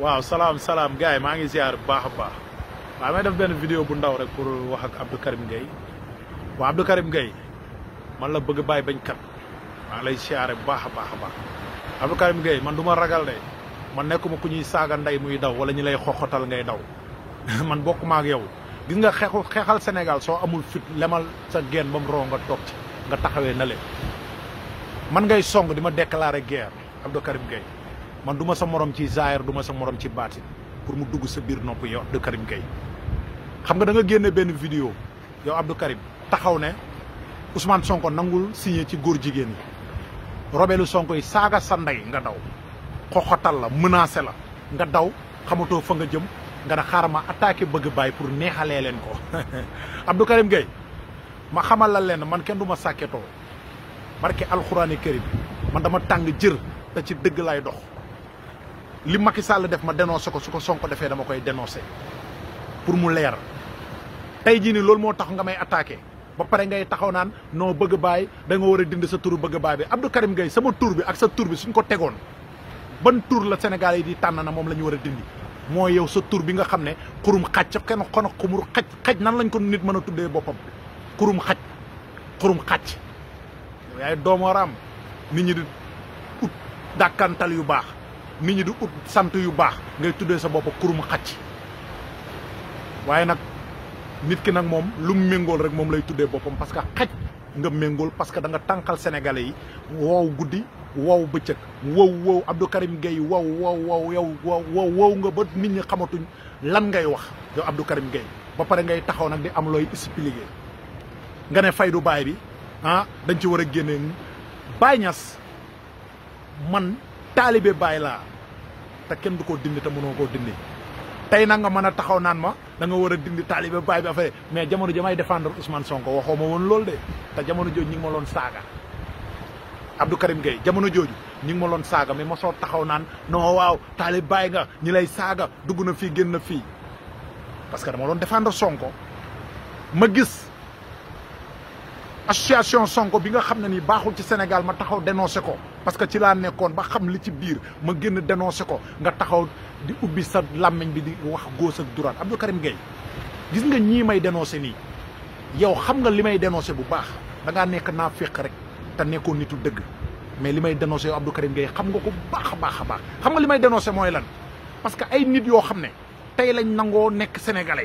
waaw salaam gars yi maa ngi ziar bu baax a baax waaw may def benn vidéo bu ndaw rek pour wax ak Abdou Karim Gueye waaw Abdou Karim Gueye man la bëgg bàyyi bañ kat maa ngi lay ziare bu baax a baax Abdou Karim Gueye man du ma ragal de man nekkuma ku ñuy saaga ndey muy daw wala ñu lay xoxotal ngay daw man bokkuma ak yow gis nga xeexal Sénégal soo amul fit lemal sa geen ba mu roo nga toog ci nga taxawee na leen man ngay song di ma déclarer guerre Abdou Karim Gueye man du ma sa morom ci zaahir du ma sa morom ci baatin pour mu dugg sa biir nopp yow Abdou Karim Gueye xam nga da nga génne benn vidéo yow Abdou Karim taxaw ne Ousmane Sonko nangul signé ci góor jigéen yi robelu Sonko yi saaga sa ndey nga daw xoxotal la menacé la nga daw xamatoo fa nga jëm nga ne xaaral ma attaqué bëgg bàyyi pour neexalee leen ko Abdou Karim Gueye ma xamal la leen man kenn du ma sàkketoo barke alxuraani karim man dama tàng jër te ci dëgg lay dox li Macky Sall def ma dénoncé ko su ko Sonko defee dama koy dénoncé pour mu leer tey jii ni loolu moo tax nga may attaqué ba pare ngay taxaw naan non bëgg bàyyi da nga war a dindi sa turu bëgg bàyyi bi Abdou Karim Gueye sama tur bi ak sa tur bi suñ ko tegoon ban tur la Sénégal yi di tànn na moom la ñu war a dindi mooy yow sa tur bi nga xam ne xurum xaj kenn xon xumur xaj nan lañ ko nit mën a tuddee boppam xurum xaj yaay doomoraam nit ñi di ut dàkkantal yu baax nit ñi di ut sant yu baax ngay tuddee sa bopp xurum xaj waaye nag nit ki nag moom lu mu méngool rek moom lay tuddee boppam parce que xaj nga méngool parce que da nga tànqal sénégalais yi wow guddi wow bëccëg wow Abdou Karim Gueye wow nga ba nit ñi xamatuñ lan ngay wax yow Abdou Karim Gueye ba pare ngay taxaw nag di am looy expliquer nga ne faydu baay bi dañ ci war a génne Baay Ñas man taalibe baay laa te kenn du ko dindi te mënoo koo dindi tey nag nga mën a taxaw naan ma da nga war a dindi taalibe baay bi affaire mais jamono ji may défendre Ousmane Sonko waxoo ma woon loolu de te jamono jooju ñi ngi ma loon saaga Abdou Karim Gueye jamono jooju ñi ngi ma loon saaga mais ma soo taxaw naan non waaw taalibe baay nga ñi lay saaga dugg na fii génn na fii parce que dama doon défendre Sonko ma gis association Sonko bi nga xam ne nii baaxul ci Sénégal ma taxaw dénoncé ko parce que ci laa nekkoon ba xam li ci biir ma génn dénoncé ko nga taxaw di ubbi sa làmmiñ bi di wax gauche ak droite Abdou Karim Gueye gis nga ñii may dénoncé nii yow xam nga li may dénoncé bu baax da ngaa nekk naa féq rek te nekkoon nitu dëgg mais li may dénoncé yow Abdou Karim Gueye xam nga ko bu baax a baax xam nga li may dénoncé mooy lan parce que ay nit yoo xam ne tey lañ nangoo nekk sénégalais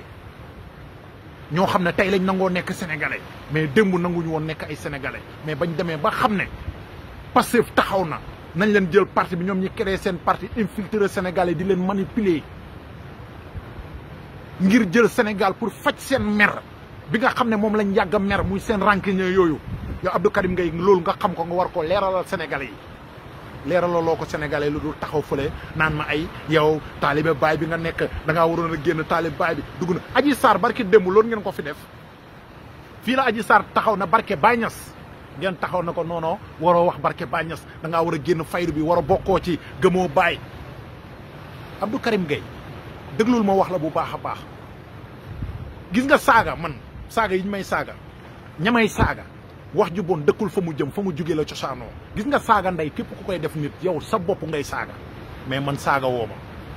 ñoo xam ne tey lañ nangoo nekk sénégalais mais démb nanguñu woon nekk ay sénégalais mais bañ demee ba xam ne Pastef taxaw na nañ leen jël parti bi ñoom ñi créé seen parti infiltré sénégalais di leen manipuler ngir jël Sénégal pour faj seen mer bi nga xam ne moom lañ yàgg a mer muy seen rancunier yooyu yow Abdou Karim Gueye loolu nga xam ko nga war ko leeralal sénégalais yi leeralaloo ko sénégalais lu dul taxaw fële naan ma ay yow taalibe baay bi nga nekk da ngaa waroon a génn taalibe baay bi dugg na Adji Sarr barke démb loolu ngeen ko fi def fii la Adji Sarr taxaw na barke Baay Ñas ngeen taxaw na ko non waroo wax barke Baay Ñas da ngaa war a génn faydu bi war a bokkoo ci gëmoo baay Abdou Karim Gueye déglul ma wax la bu baax a baax gis nga saaga man saaga yi ñu may saaga ñamay saaga wax ju bon dëkkul fa mu jëm fa mu jugee la cosaanoo gis nga saaga ndey képp ku koy def nit yow sa bopp ngay saaga mais man saaga woo ma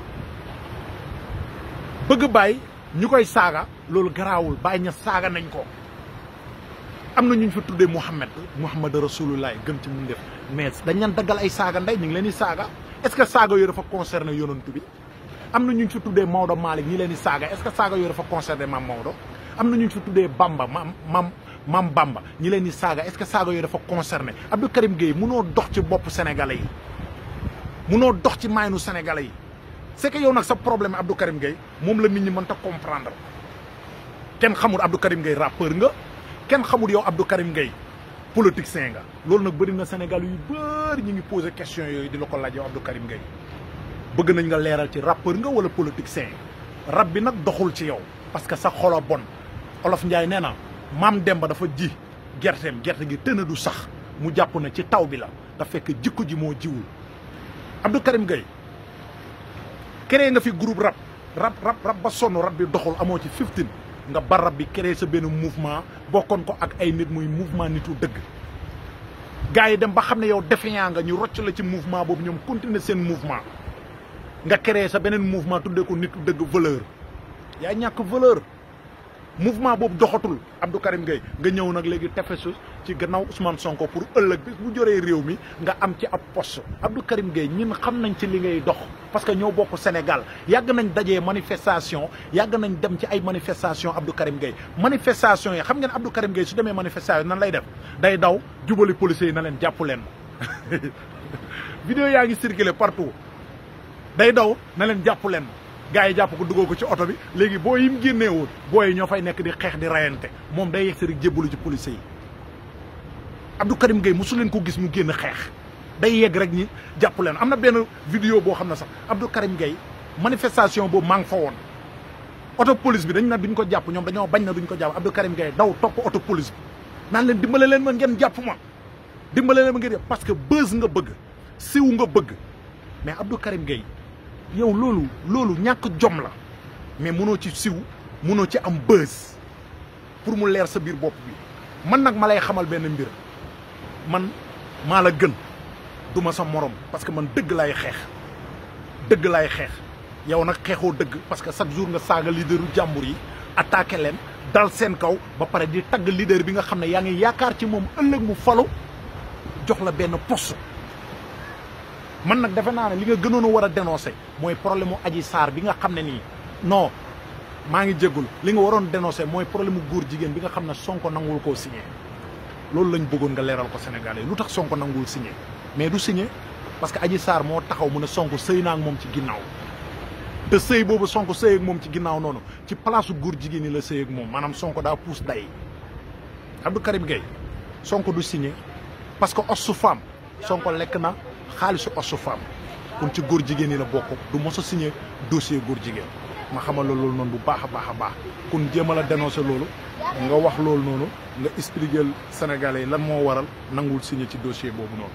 bëgg bàyyi ñu koy saaga loolu garaawul bàyyi ña saaga nañ ko am na ñu fi tuddee Muhammad Rasulullah gën ci mun def mais dañ leen daggal ay saaga ndey ñu ngi leen di saaga est-ce que saaga yooyu dafa concerné yonantu bi am na ñu fi tuddee Maodo Malick ñi leen di saaga est-ce que saaga yooyu dafa concerné Maam Maodo am na ñu fi tuddee Bamba Mam Bamba ñi leen di saaga est-ce que saaga yooyu dafa concerné Abdou Karim Gueye munoo dox ci bopp sénégalais yi munoo dox ci maynu sénégalais yi c'est que yow nag sa problème Abdou Karim Gueye moom la nit ñi mënta comprendre kenn xamul Abdou Karim Gueye rappeur nga kenn xamul yow Abdou Karim Gueye politicien nga loolu nag bëri na Sénégal yu bëri ñu ngi posé question yooyu di la ko laaj yow Abdou Karim Gueye bëgg nañ nga leeral ci rappeur nga wala politicien rap bi nag doxul ci yow parce que sa xolo bon Olof Njaay nee na maam Demba dafa ji gerte gi tëna du sax mu jàpp na ci taw bi la da fekk jikko ji moo jiwul Abdou Karim Gueye créé nga fi groupe rap ba sonn rap bi doxul amoo ci 15 nga ba rap bi créé sa benn mouvement bokkoon ko ak ay nit muy mouvement nitu dëgg gars yi dem ba xam ne yow défiant nga ñu rocc la ci mouvement boobu ñoom continuer seen mouvement nga créé sa beneen mouvement tuddee ko nit dëgg valeur yaa ñàkk valeur mouvement boobu doxatul Abdou Karim Gueye nga ñëw nag léegi tefesu ci gannaaw Ousmane Sonko pour ëllëg bis bu joree réew mi nga am ci ab poste Abdou Karim Gueye ñun xam nañ ci li ngay dox parce que ñoo bokk Sénégal yàgg nañ dajee manifestation yàgg nañ dem ci ay manifestation Abdou Karim Gueye manifestation yi xam ngeen Abdou Karim Gueye su demee manifestation nan lay def day daw jubali policiers yi na leen jàpp leen vidéo yaa ngi circulé partout day daw na leen jàpp leen gars yi jàpp ko duggoo ko ci oto bi léegi boo yim génnee woon booy yi ñoo fay nekk di xeex di rayante moom day yegsi rek jébbalu ci policiers yi Abdou Karim Gueye mosu leen ko gis mu génn xeex day yegg rek ñi jàpp leen am na benn vidéo boo xam ne sax Abdou Karim Gueye manifestation boobu maa ngi fa woon oto police bi dañ na duñ ko jàpp ñoom dañoo bañ na duñ ko jàpp Abdou Karim Gueye daw topp oto police bi naan leen dimbale leen ma ngeen jàpp ma dimbale leen ma ngeen jàpp parce que buzz nga bëgg siw nga bëgg mais Abdou Karim Gueye yow loolu ñàkk jom la mais mënoo ci siw mënoo ci am buzz pour mu leer sa biir bopp bi man nag ma lay xamal benn mbir man maa la gën du ma sa morom parce que man dëgg laay xeex yow nag xeexoo dëgg parce que chaque jour nga saaga leaderu jàmbur yi attaqué leen dal seen kaw ba pare di tagg leader bi nga xam ne yaa ngi yaakaar ci moom ëllëg mu falu jox la benn poste man nag defe naa ne li nga gënoon a war a dénoncer mooy problème mu Adji Sarr bi nga xam ne nii non maa ngi jéggul li nga waroon dénoncer mooy problème mu góor jigéen bi nga xam ne Sonko nanguwul koo signé loolu lañ bëggoon nga leeral ko Sénégalais lu tax Sonko nanguwul signé mais du signé parce que Adji Sarr moo taxaw mu ne Sonko sëy naa ak moom ci ginnaaw te sëy boobu Sonko sëy ak moom ci ginnaaw noonu ci palaasu góor jigéen ñi la sëy ak moom maanaam Sonko daa puus day Abdou Karim Gueye Sonko du signé parce que os su femme Sonko lekk na xaalisu os su femme kon ci góor jigéen ñi la bokk du mos a signé dossier góor jigéen ma xamal la loolu noonu bu baax a baax kon jéem a la dénoncé loolu nga wax loolu noonu nga expliquer Sénégalais yi lan moo waral nangul signé ci dossier boobu noonu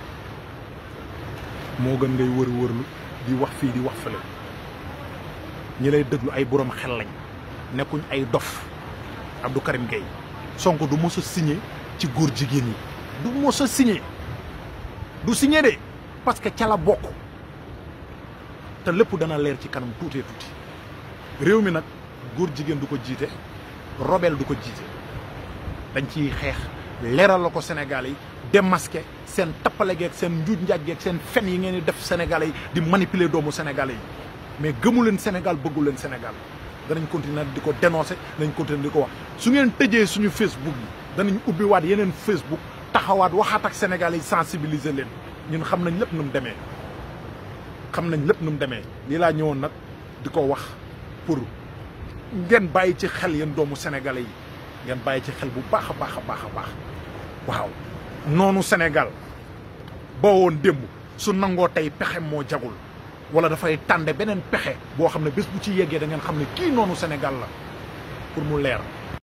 moo gën ngay wërlu di wax fii di wax fële ñi lay déglu ay borom xel lañ nekkuñ ay dof Abdou Karim Gueye Sonko du mos a signé ci góor jigéen yi du mos a signé du signé de parce que ca la bokk te lépp dana leer ci kanam tuutee tuuti réew mi nag góor jigéen du ko jiite robel du ko jiite dañ ciy xeex leeral la ko Sénégalais yi démasqué seen tappale geeg seen njuuj njaaj geeg seen fen yi ngeen di def Sénégalais yi di manipuler doomu Sénégalais yi mais gëmu leen Sénégal bëggu leen Sénégal danañ continuer di ko dénoncer danañ continuer di ko wax su ngeen tëjee suñu Facebook yi danañ ubbiwaat yeneen Facebook taxawaat waxaat ak Sénégalais yi sensibiliser leen ñun xam nañ lépp nu mu demee lii laa ñëwoon nag di ko wax pour ngeen bàyyi ci xel yéen doomu Sénégalais yi ngeen bàyyi ci xel bu baax a baax waaw noonu Sénégal ba woon démb su nangoo tey pexe moo jagul wala dafay tànde beneen pexe boo xam ne bés bu ci yeggee da ngeen xam ne kii noonu Sénégal la pour mu leer